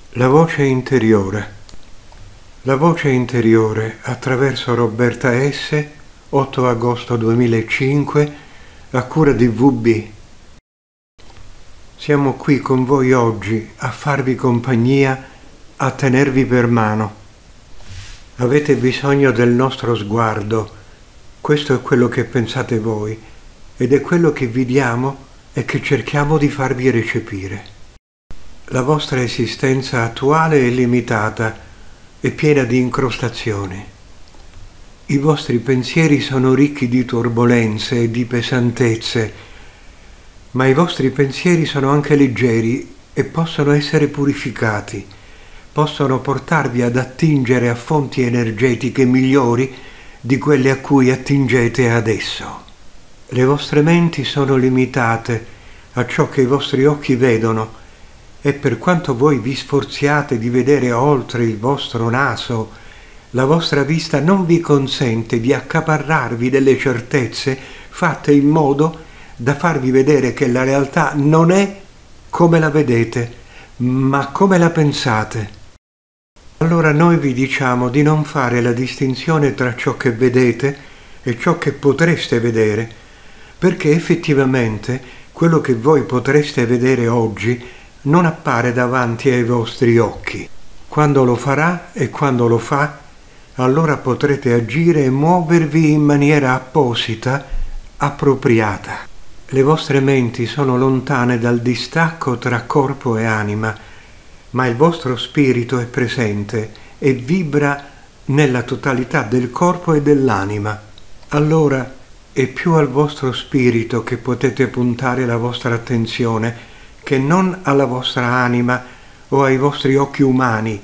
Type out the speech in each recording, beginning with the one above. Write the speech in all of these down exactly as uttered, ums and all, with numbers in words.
La voce interiore. La voce interiore attraverso Roberta S., otto agosto duemilacinque, a cura di V B. Siamo qui con voi oggi a farvi compagnia, a tenervi per mano. Avete bisogno del nostro sguardo, questo è quello che pensate voi, ed è quello che vi diamo e che cerchiamo di farvi recepire. La vostra esistenza attuale è limitata e piena di incrostazioni. I vostri pensieri sono ricchi di turbolenze e di pesantezze, ma i vostri pensieri sono anche leggeri e possono essere purificati, possono portarvi ad attingere a fonti energetiche migliori di quelle a cui attingete adesso. Le vostre menti sono limitate a ciò che i vostri occhi vedono, e per quanto voi vi sforziate di vedere oltre il vostro naso, la vostra vista non vi consente di accaparrarvi delle certezze fatte in modo da farvi vedere che la realtà non è come la vedete, ma come la pensate. Allora noi vi diciamo di non fare la distinzione tra ciò che vedete e ciò che potreste vedere, perché effettivamente quello che voi potreste vedere oggi non appare davanti ai vostri occhi. Quando lo farà e quando lo fa, allora potrete agire e muovervi in maniera apposita, appropriata. Le vostre menti sono lontane dal distacco tra corpo e anima, ma il vostro spirito è presente e vibra nella totalità del corpo e dell'anima. Allora è più al vostro spirito che potete puntare la vostra attenzione che non alla vostra anima o ai vostri occhi umani,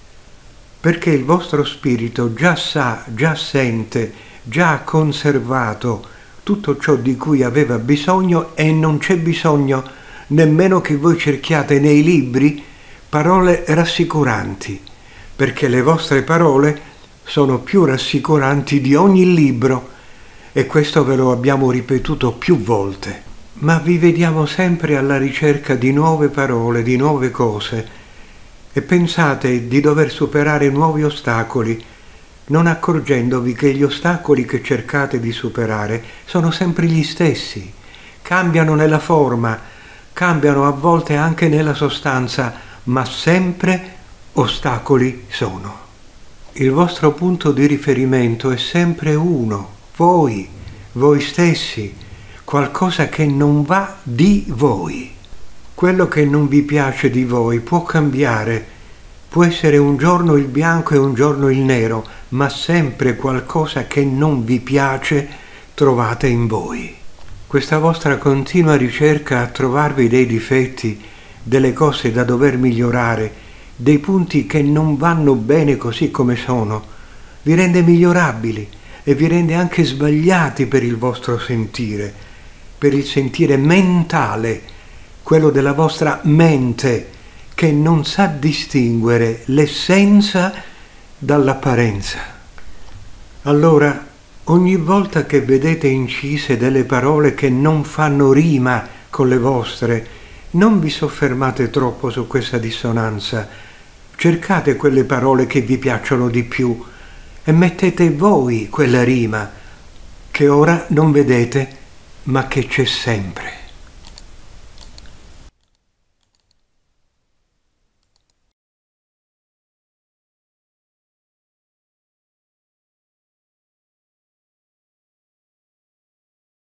perché il vostro spirito già sa, già sente, già ha conservato tutto ciò di cui aveva bisogno e non c'è bisogno nemmeno che voi cerchiate nei libri parole rassicuranti, perché le vostre parole sono più rassicuranti di ogni libro e questo ve lo abbiamo ripetuto più volte. Ma vi vediamo sempre alla ricerca di nuove parole, di nuove cose, e pensate di dover superare nuovi ostacoli, non accorgendovi che gli ostacoli che cercate di superare sono sempre gli stessi, cambiano nella forma, cambiano a volte anche nella sostanza, ma sempre ostacoli sono. Il vostro punto di riferimento è sempre uno, voi, voi stessi, qualcosa che non va di voi. Quello che non vi piace di voi può cambiare, può essere un giorno il bianco e un giorno il nero, ma sempre qualcosa che non vi piace trovate in voi. Questa vostra continua ricerca a trovarvi dei difetti, delle cose da dover migliorare, dei punti che non vanno bene così come sono, vi rende migliorabili e vi rende anche sbagliati per il vostro sentire, per il sentire mentale, quello della vostra mente, che non sa distinguere l'essenza dall'apparenza. Allora, ogni volta che vedete incise delle parole che non fanno rima con le vostre, non vi soffermate troppo su questa dissonanza. Cercate quelle parole che vi piacciono di più e mettete voi quella rima, che ora non vedete, ma che c'è sempre.